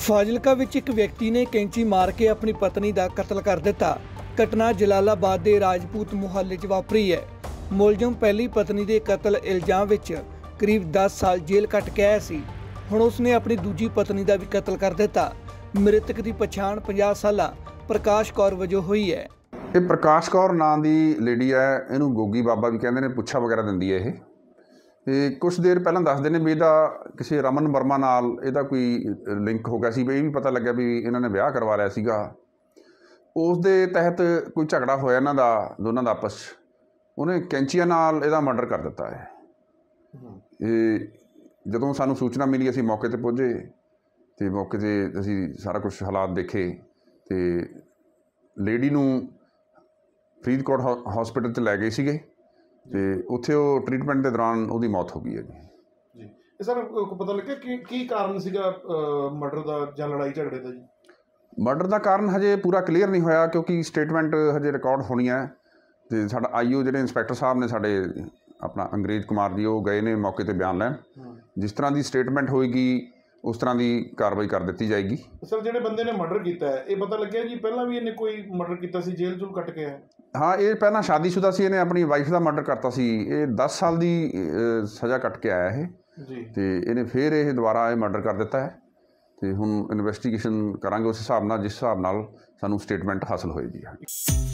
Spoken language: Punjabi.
ਫਾਜ਼ਿਲਕਾ ਵਿੱਚ ਇੱਕ ਵਿਅਕਤੀ ਨੇ ਕੈਂਚੀ ਮਾਰ ਕੇ ਆਪਣੀ ਪਤਨੀ ਦਾ ਕਤਲ ਕਰ ਦਿੱਤਾ। ਘਟਨਾ ਜਲਾਲਾਬਾਦ ਦੇ ਰਾਜਪੂਤ ਮੁਹੱਲੇ 'ਚ ਵਾਪਰੀ ਹੈ। ਮੁਲਜ਼ਮ ਪਹਿਲੀ ਪਤਨੀ ਦੇ ਕਤਲ ਇਲਜ਼ਾਮ ਵਿੱਚ ਕਰੀਬ 10 ਸਾਲ ਜੇਲ੍ਹ ਕੱਟ ਕੇ ਆਇਆ ਸੀ। ਹੁਣ ਉਸਨੇ ਆਪਣੀ ਦੂਜੀ ਪਤਨੀ ਦਾ ਵੀ ਕਤਲ ਕਰ ਦਿੱਤਾ। ਮ੍ਰਿਤਕ ਦੀ ਪਛਾਣ 50 ਸਾਲਾ ਪ੍ਰਕਾਸ਼ ਕੌਰ ਵਜੋਂ ਹੋਈ ਹੈ। ਇਹ ਪ੍ਰਕਾਸ਼ ਕੌਰ ਨਾਂ ਦੀ ਲੇਡੀ ਹੈ, ਇਹਨੂੰ ਗੋਗੀ ਬਾਬਾ ਵੀ ਕਹਿੰਦੇ ਨੇ, ਪੁੱਛਾ ਵਗੈਰਾ ਦਿੰਦੀ ਹੈ ਇਹ। ਤੇ ਕੁਛ ਦੇਰ ਪਹਿਲਾਂ ਦੱਸਦੇ ਨੇ ਵੀ ਇਹਦਾ ਕਿਸੇ ਰਮਨ ਵਰਮਾ ਨਾਲ ਇਹਦਾ ਕੋਈ ਲਿੰਕ ਹੋ ਗਿਆ ਸੀ। ਵੀ ਇਹ ਵੀ ਪਤਾ ਲੱਗਿਆ ਵੀ ਇਹਨਾਂ ਨੇ ਵਿਆਹ ਕਰਵਾ ਲਿਆ ਸੀਗਾ। ਉਸ ਦੇ ਤਹਿਤ ਕੋਈ ਝਗੜਾ ਹੋਇਆ ਇਹਨਾਂ ਦਾ ਦੋਨਾਂ ਦਾ ਆਪਸ 'ਚ। ਉਹਨੇ ਕੈਂਚੀਆਂ ਨਾਲ ਇਹਦਾ ਮਰਡਰ ਕਰ ਦਿੱਤਾ ਹੈ। ਇਹ ਜਦੋਂ ਸਾਨੂੰ ਸੂਚਨਾ ਮਿਲੀ ਅਸੀਂ ਮੌਕੇ 'ਤੇ ਪੁੱਜੇ ਅਤੇ ਮੌਕੇ 'ਤੇ ਅਸੀਂ ਸਾਰਾ ਕੁਛ ਹਾਲਾਤ ਦੇਖੇ ਅਤੇ ਲੇਡੀ ਨੂੰ ਫਰੀਦਕੋਟ ਹੌਸਪੀਟਲ 'ਚ ਲੈ ਗਏ ਸੀਗੇ ਅਤੇ ਉੱਥੇ ਉਹ ਟਰੀਟਮੈਂਟ ਦੇ ਦੌਰਾਨ ਉਹਦੀ ਮੌਤ ਹੋ ਗਈ ਹੈ ਜੀ। ਇਹ ਸਰ ਪਤਾ ਲੱਗਿਆ ਕੀ ਕਾਰਨ ਸੀਗਾ ਮਰਡਰ ਦਾ ਜਾਂ ਲੜਾਈ ਝਗੜੇ ਦਾ ਜੀ? ਮਰਡਰ ਦਾ ਕਾਰਨ ਹਜੇ ਪੂਰਾ ਕਲੀਅਰ ਨਹੀਂ ਹੋਇਆ ਕਿਉਂਕਿ ਸਟੇਟਮੈਂਟ ਹਜੇ ਰਿਕਾਰਡ ਹੋਣੀ ਹੈ। ਅਤੇ ਸਾਡਾ ਆਈਓ ਜਿਹੜੇ ਇੰਸਪੈਕਟਰ ਸਾਹਿਬ ਨੇ ਸਾਡੇ ਆਪਣਾ ਅੰਗਰੇਜ਼ ਕੁਮਾਰ ਜੀ, ਉਹ ਗਏ ਨੇ ਮੌਕੇ 'ਤੇ ਬਿਆਨ ਲੈਣ। ਜਿਸ ਤਰ੍ਹਾਂ ਦੀ ਸਟੇਟਮੈਂਟ ਹੋਏਗੀ ਉਸ ਤਰ੍ਹਾਂ ਦੀ ਕਾਰਵਾਈ ਕਰ ਦਿੱਤੀ ਜਾਏਗੀ। ਸਰ ਜਿਹੜੇ ਬੰਦੇ ਨੇ ਮਰਡਰ ਕੀਤਾ ਹੈ, ਇਹ ਪਤਾ ਲੱਗਿਆ ਜੀ ਪਹਿਲਾਂ ਵੀ ਇਹਨੇ ਕੋਈ ਮਰਡਰ ਕੀਤਾ ਸੀ, ਜੇਲ੍ਹ ਜੂਲ ਕੱਟ ਕੇ ਆਇਆ? ਹਾਂ, ਇਹ ਪਹਿਲਾਂ ਸ਼ਾਦੀशुदा ਸੀ। ਇਹਨੇ ਆਪਣੀ ਵਾਈਫ ਦਾ ਮਰਡਰ ਕਰਤਾ ਸੀ। ਇਹ 10 ਸਾਲ ਦੀ ਸਜ਼ਾ ਕੱਟ ਕੇ ਆਇਆ ਇਹ ਜੀ। ਅਤੇ ਇਹਨੇ ਫਿਰ ਇਹ ਦੁਬਾਰਾ ਇਹ ਮਰਡਰ ਕਰ ਦਿੱਤਾ ਹੈ ਅਤੇ ਹੁਣ ਇਨਵੈਸਟੀਗੇਸ਼ਨ ਕਰਾਂਗੇ ਉਸ ਹਿਸਾਬ ਨਾਲ, ਜਿਸ ਹਿਸਾਬ ਨਾਲ ਸਾਨੂੰ ਸਟੇਟਮੈਂਟ ਹਾਸਲ ਹੋਏਗੀ।